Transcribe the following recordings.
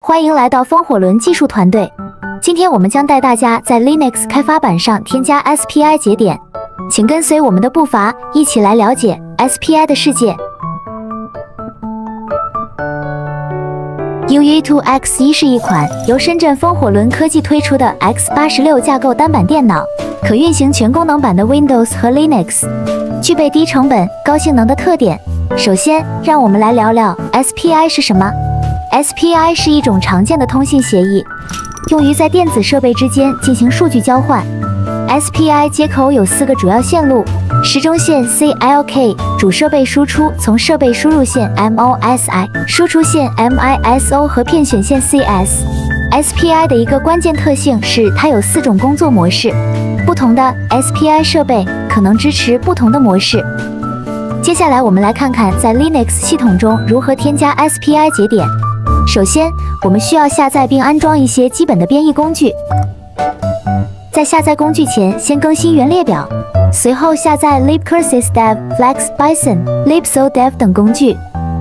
欢迎来到风火轮技术团队。今天我们将带大家在 Linux 开发板上添加 SPI 节点，请跟随我们的步伐，一起来了解 SPI 的世界。UE2X1 是一款由深圳风火轮科技推出的 x86 架构单板电脑，可运行全功能版的 Windows 和 Linux， 具备低成本、高性能的特点。首先，让我们来聊聊 SPI 是什么。SPI 是一种常见的通信协议，用于在电子设备之间进行数据交换。SPI 接口有4个主要线路：时钟线 CLK、主设备输出从设备输入线 MOSI、输出线 MISO 和片选线 CS。SPI 的一个关键特性是它有4种工作模式，不同的 SPI 设备可能支持不同的模式。接下来我们来看看在 Linux 系统中如何添加 SPI 节点。首先，我们需要下载并安装一些基本的编译工具。在下载工具前，先更新原列表，随后下载 libcurlsys、dev、flex、python、libsodev 等工具。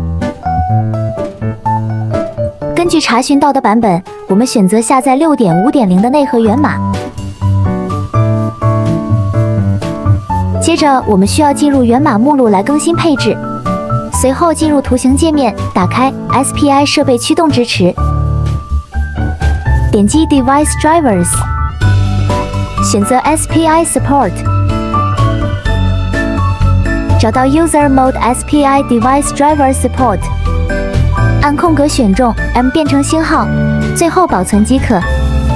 根据查询到的版本，我们选择下载 6.5.0 的内核源码。接着，我们需要进入源码目录来更新配置。随后进入图形界面，打开 SPI 设备驱动支持，点击 Device Drivers， 选择 SPI Support， 找到 User Mode SPI Device Driver Support， 按空格选中 M 变成星号，最后保存即可。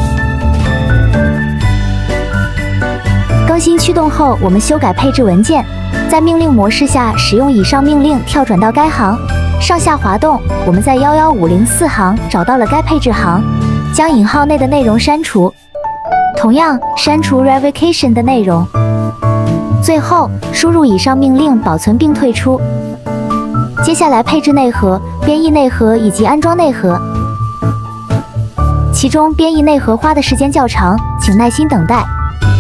更新驱动后，我们修改配置文件。在命令模式下，使用以上命令跳转到该行，上下滑动，我们在11504行找到了该配置行，将引号内的内容删除，同样删除 revocation 的内容。最后输入以上命令，保存并退出。接下来配置内核、编译内核以及安装内核，其中编译内核花的时间较长，请耐心等待。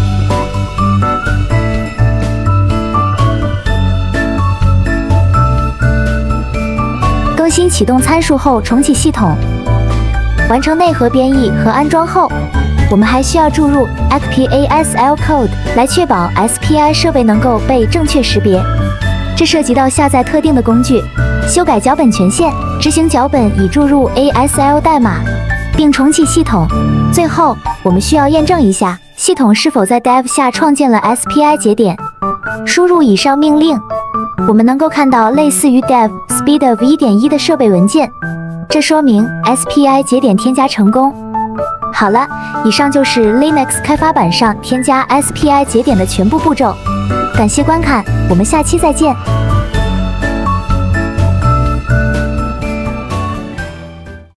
更新启动参数后重启系统，完成内核编译和安装后，我们还需要注入 ACP-ASL code 来确保 SPI 设备能够被正确识别。这涉及到下载特定的工具、修改脚本权限、执行脚本以注入 ASL 代码，并重启系统。最后，我们需要验证一下系统是否在 dev 下创建了 SPI 节点。输入以上命令，我们能够看到类似于 dev speedof 1.1 的设备文件，这说明 SPI 节点添加成功。好了，以上就是 Linux 开发板上添加 SPI 节点的全部步骤。感谢观看，我们下期再见。